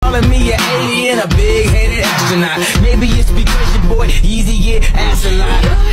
calling me an alien, a big-headed astronaut. Maybe it's because your boy Easy get asked a lot.